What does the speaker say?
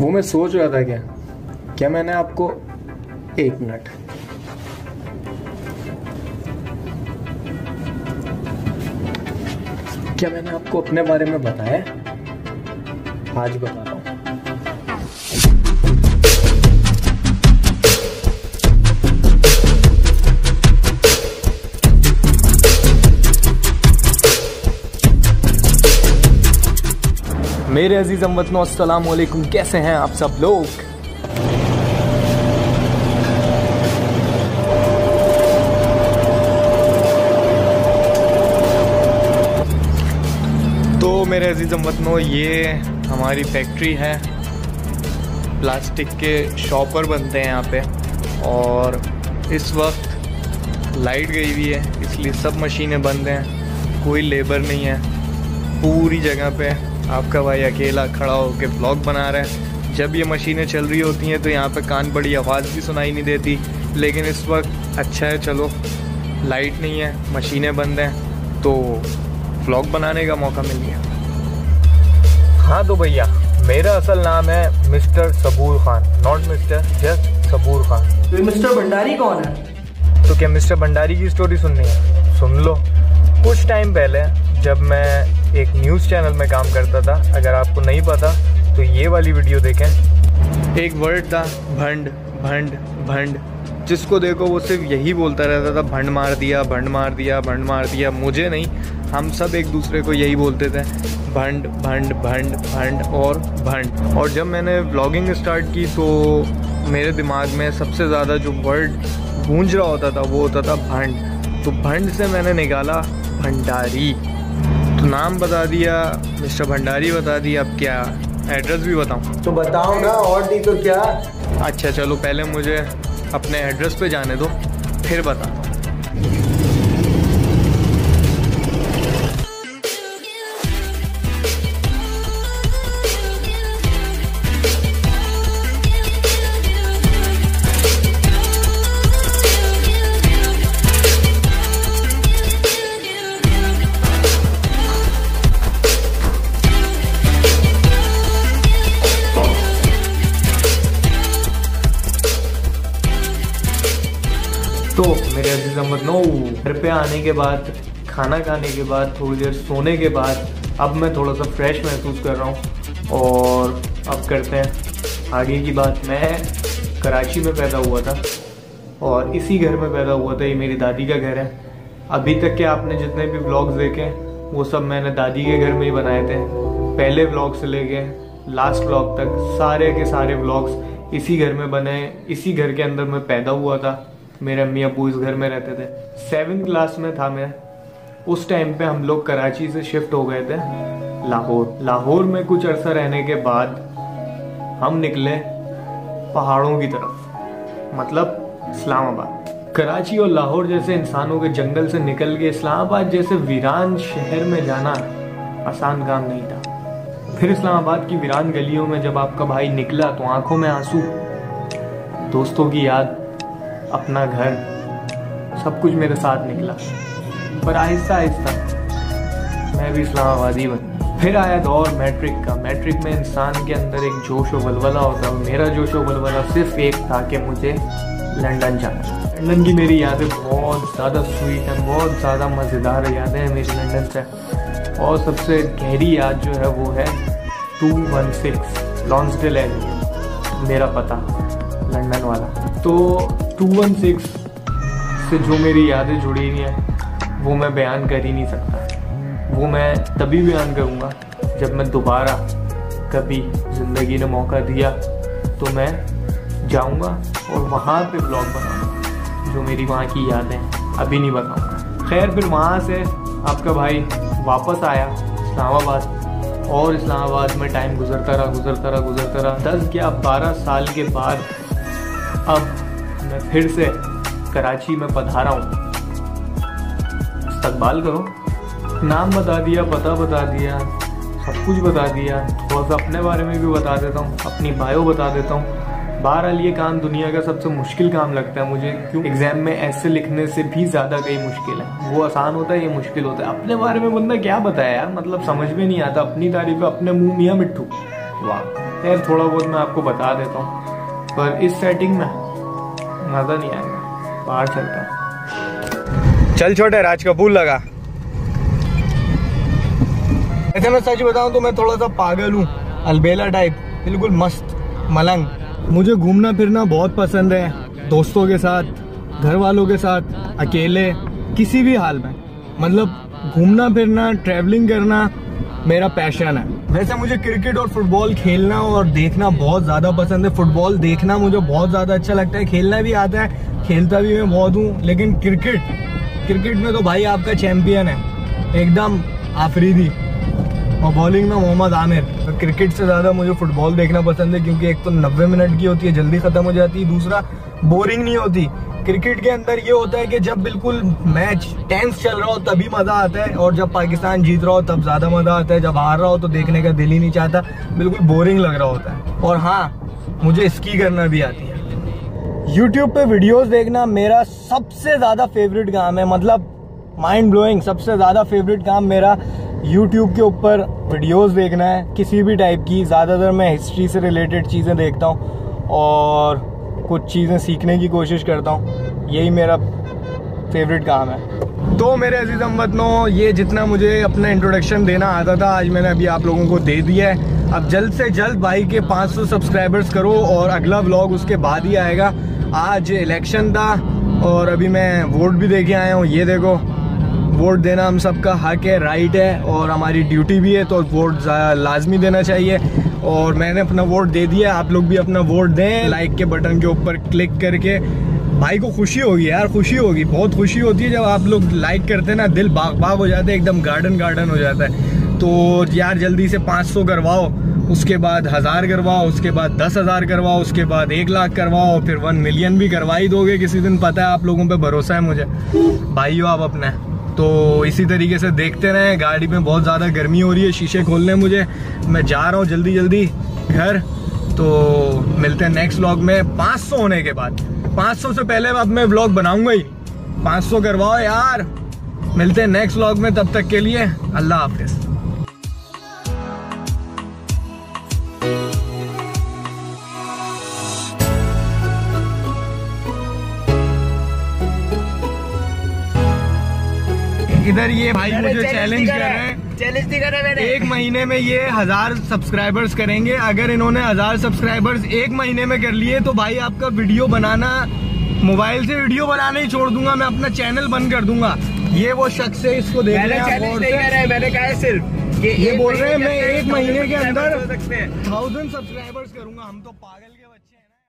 वो मैं सोच रहा था क्या मैंने आपको एक मिनट क्या मैंने आपको अपने बारे में बताया? आज बता रहा हूँ। मेरे अजीज हमवतनों, अस्सलाम वालेकुम। कैसे हैं आप सब लोग? तो मेरे अजीज हमवतनों, ये हमारी फैक्ट्री है। प्लास्टिक के शॉपर बनते हैं यहाँ पे, और इस वक्त लाइट गई हुई है, इसलिए सब मशीनें बंद हैं, कोई लेबर नहीं है। पूरी जगह पे आपका भाई अकेला खड़ा होकर व्लॉग बना रहा है। जब ये मशीनें चल रही होती हैं तो यहाँ पे कान बड़ी आवाज़ भी सुनाई नहीं देती, लेकिन इस वक्त अच्छा है, चलो लाइट नहीं है, मशीनें बंद हैं, तो व्लॉग बनाने का मौका मिल गया। हाँ तो भैया, मेरा असल नाम है mister Sabur Khan, not mister, just Sabur Khan. तो मिस्टर भंडारी कौन है? तो क्या मिस्टर भंडारी की स्टोरी सुननी है? सुन लो। कुछ टाइम पहले जब मैं एक न्यूज़ चैनल में काम करता था, अगर आपको नहीं पता तो ये वाली वीडियो देखें। एक वर्ड था भंड भंड भंड, जिसको देखो वो सिर्फ यही बोलता रहता था, भंड मार दिया, भंड मार दिया, भंड मार दिया। मुझे नहीं, हम सब एक दूसरे को यही बोलते थे, भंड भंड भंड भंड और भंड। और जब मैंने व्लॉगिंग स्टार्ट की तो मेरे दिमाग में सबसे ज़्यादा जो वर्ड गूंज रहा होता था वो होता था भंड। तो भंड से मैंने निकाला भंडारी, तो नाम बता दिया, मिस्टर भंडारी बता दिया। अब क्या एड्रेस भी बताऊं? तो बताओ ना, और नहीं तो क्या। अच्छा चलो, पहले मुझे अपने एड्रेस पे जाने दो, फिर बताता हूँ। तो मेरे अजीज हमवतनों, घर पे आने के बाद, खाना खाने के बाद, थोड़ी देर सोने के बाद अब मैं थोड़ा सा फ्रेश महसूस कर रहा हूँ। और अब करते हैं आगे की बात। मैं कराची में पैदा हुआ था और इसी घर में पैदा हुआ था। ये मेरी दादी का घर है। अभी तक के आपने जितने भी व्लॉग्स देखे वो सब मैंने दादी के घर में ही बनाए थे। पहले व्लॉग से लेके लास्ट व्लॉग तक सारे के सारे व्लॉग्स इसी घर में बने। इसी घर के अंदर मैं पैदा हुआ था। मेरे अम्मी अबू इस घर में रहते थे। 7th क्लास में था मैं, उस टाइम पे हम लोग कराची से शिफ्ट हो गए थे लाहौर। लाहौर में कुछ अरसा रहने के बाद हम निकले पहाड़ों की तरफ, मतलब इस्लामाबाद। कराची और लाहौर जैसे इंसानों के जंगल से निकल के इस्लामाबाद जैसे वीरान शहर में जाना आसान काम नहीं था। फिर इस्लामाबाद की वीरान गलियों में जब आपका भाई निकला तो आंखों में आंसू, दोस्तों की याद, अपना घर, सब कुछ मेरे साथ निकला। पर आहिस्ता आहिस्ता मैं भी इस्लामाबादी बन। फिर आया दौर मैट्रिक का। मैट्रिक में इंसान के अंदर एक जोश और वलवला होता है। मेरा जोश और वलवला सिर्फ एक था कि मुझे लंदन जाना। लंदन की मेरी यादें बहुत ज़्यादा स्वीट हैं, बहुत ज़्यादा मज़ेदार यादें हैं मेरी लंदन से। और सबसे गहरी याद जो है वो है 216 लॉन्सडेल एवेन्यू, मेरा पता लंदन वाला। तो 216 से जो मेरी यादें जुड़ी हुई हैं वो मैं बयान कर ही नहीं सकता। वो मैं तभी बयान करूँगा जब मैं दोबारा कभी ज़िंदगी ने मौका दिया तो मैं जाऊँगा और वहाँ पे ब्लॉग बनाऊँगा जो मेरी वहाँ की यादें हैं, अभी नहीं बताऊँगा। खैर, फिर वहाँ से आपका भाई वापस आया इस्लामाबाद, और इस्लामाबाद में टाइम गुजरता रहा। 10 या 12 साल के बाद अब मैं फिर से कराची में पधारा हूँ। इस्तकबाल करो। नाम बता दिया, पता बता दिया, सब कुछ बता दिया। थोड़ा सा अपने बारे में भी बता देता हूँ, अपनी बायो बता देता हूँ। बहरहाल ये काम दुनिया का सबसे मुश्किल काम लगता है मुझे, क्यों? एग्जाम में ऐसे लिखने से भी ज़्यादा कई मुश्किल है। वो आसान होता है, ये मुश्किल होता है। अपने बारे में बंदा क्या बताया यार, मतलब समझ में नहीं आता। अपनी तारीफ अपने मुँह मियाँ मिट्ठू। वाह। खैर थोड़ा बहुत मैं आपको बता देता हूँ, पर इस सेटिंग में मज़ा नहीं आएगा। बाहर चलता हूँ। चल छोटे, राज कपूर लगा। ऐसे मैं सच बताऊं तो मैं थोड़ा सा पागल हूँ, अलबेला टाइप, बिल्कुल मस्त मलंग। मुझे घूमना फिरना बहुत पसंद है, दोस्तों के साथ, घर वालों के साथ, अकेले, किसी भी हाल में। मतलब घूमना फिरना, ट्रैवलिंग करना मेरा पैशन है। वैसे मुझे क्रिकेट और फुटबॉल खेलना और देखना बहुत ज़्यादा पसंद है। फुटबॉल देखना मुझे बहुत ज़्यादा अच्छा लगता है, खेलना भी आता है, खेलता भी मैं बहुत हूँ। लेकिन क्रिकेट में तो भाई आपका चैंपियन है, एकदम आफरीदी। और बॉलिंग में मोहम्मद आमिर। तो क्रिकेट से ज़्यादा मुझे फुटबॉल देखना पसंद है, क्योंकि एक तो 90 मिनट की होती है, जल्दी ख़त्म हो जाती है, दूसरा बोरिंग नहीं होती। क्रिकेट के अंदर ये होता है कि जब बिल्कुल मैच टेंस चल रहा हो तभी मज़ा आता है, और जब पाकिस्तान जीत रहा हो तब ज़्यादा मज़ा आता है। जब हार रहा हो तो देखने का दिल ही नहीं चाहता, बिल्कुल बोरिंग लग रहा होता है। और हाँ, मुझे स्की करना भी आती है। यूट्यूब पे वीडियोस देखना मेरा सबसे ज़्यादा फेवरेट काम है, मतलब माइंड ब्लोइंग। सबसे ज़्यादा फेवरेट काम मेरा यूट्यूब के ऊपर वीडियोस देखना है, किसी भी टाइप की। ज़्यादातर मैं हिस्ट्री से रिलेटेड चीज़ें देखता हूँ और कुछ चीज़ें सीखने की कोशिश करता हूँ। यही मेरा फेवरेट काम है। तो मेरे अजीज़ हमवतनों, ये जितना मुझे अपना इंट्रोडक्शन देना आता था आज मैंने अभी आप लोगों को दे दिया है। अब जल्द से जल्द भाई के 500 सब्सक्राइबर्स करो, और अगला व्लॉग उसके बाद ही आएगा। आज इलेक्शन था और अभी मैं वोट भी दे के आया हूँ। ये देखो, वोट देना हम सबका हक है, राइट है, और हमारी ड्यूटी भी है, तो वोट लाजमी देना चाहिए। और मैंने अपना वोट दे दिया, आप लोग भी अपना वोट दें। लाइक के बटन के ऊपर क्लिक करके भाई को खुशी होगी यार, खुशी होगी, बहुत खुशी होती है जब आप लोग लाइक करते हैं ना, दिल बाग बाग हो जाता है, एकदम गार्डन हो जाता है। तो यार जल्दी से 500 करवाओ, उसके बाद 1000 करवाओ, उसके बाद 10,000 करवाओ, उसके बाद 1 लाख करवाओ, फिर 1 मिलियन भी करवा ही दोगे किसी दिन, पता है आप लोगों पे भरोसा है मुझे भाइयों आप अपने। तो इसी तरीके से देखते रहें। गाड़ी में बहुत ज़्यादा गर्मी हो रही है, शीशे खोलने मुझे, मैं जा रहा हूँ जल्दी घर। तो मिलते हैं नेक्स्ट व्लॉग में 500 होने के बाद। 500 से पहले अब मैं व्लॉग बनाऊंगा ही। 500 करवाओ यार। मिलते हैं नेक्स्ट व्लॉग में, तब तक के लिए अल्लाह हाफिज़। इधर ये भाई मुझे चैलेंज कर रहे हैं, चैलेंज नहीं कर रहे मैंने। 1 महीने में ये 1000 सब्सक्राइबर्स करेंगे। अगर इन्होंने 1000 सब्सक्राइबर्स 1 महीने में कर लिए तो भाई आपका वीडियो बनाना, मोबाइल से वीडियो बनाना ही छोड़ दूंगा, मैं अपना चैनल बंद कर दूंगा। ये वो शख्स है, इसको देख रहे हैं। मैंने कहा है सिर्फ ये बोल रहे हैं मैं 1 महीने के अंदर 1000 सब्सक्राइबर्स करूंगा। हम तो पागल के बच्चे हैं ना।